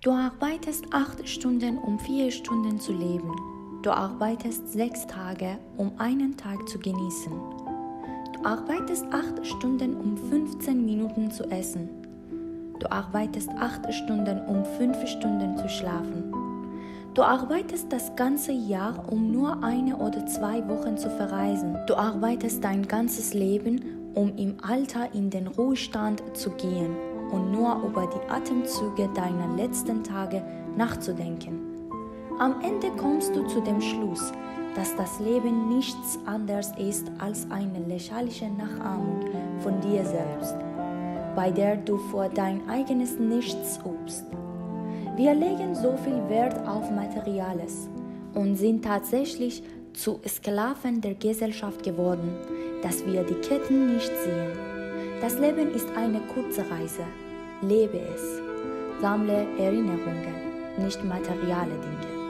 Du arbeitest 8 Stunden, um 4 Stunden zu leben. Du arbeitest 6 Tage, um einen Tag zu genießen. Du arbeitest 8 Stunden, um 15 Minuten zu essen. Du arbeitest 8 Stunden, um 5 Stunden zu schlafen. Du arbeitest das ganze Jahr, um nur 1 oder 2 Wochen zu verreisen. Du arbeitest dein ganzes Leben, um im Alter in den Ruhestand zu gehen und nur über die Atemzüge deiner letzten Tage nachzudenken. Am Ende kommst du zu dem Schluss, dass das Leben nichts anderes ist als eine lächerliche Nachahmung von dir selbst, bei der du vor dein eigenes Nichts übst. Wir legen so viel Wert auf Materielles und sind tatsächlich zu Sklaven der Gesellschaft geworden, dass wir die Ketten nicht sehen. Das Leben ist eine kurze Reise. Lebe es. Sammle Erinnerungen, nicht materielle Dinge.